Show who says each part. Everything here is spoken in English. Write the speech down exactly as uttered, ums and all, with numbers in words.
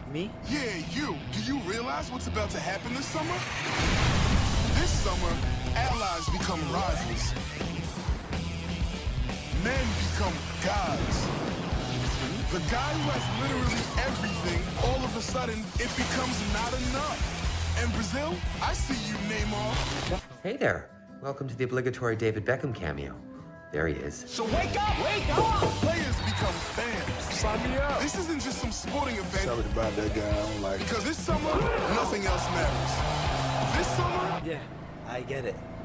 Speaker 1: Me?
Speaker 2: Yeah, you. Do you realize what's about to happen this summer? This summer, allies become rivals. Men become gods. The guy who has literally everything, all of a sudden, it becomes not enough. And Brazil, I see you, Neymar.
Speaker 3: Hey there. Welcome to the obligatory David Beckham cameo. There he is.
Speaker 2: So wake up! Wake up! Players become fans. Sign me up. This isn't just some sporting event.
Speaker 4: Something about that guy I don't like.
Speaker 2: Because this summer, nothing else matters. This summer...
Speaker 1: Yeah, I get it.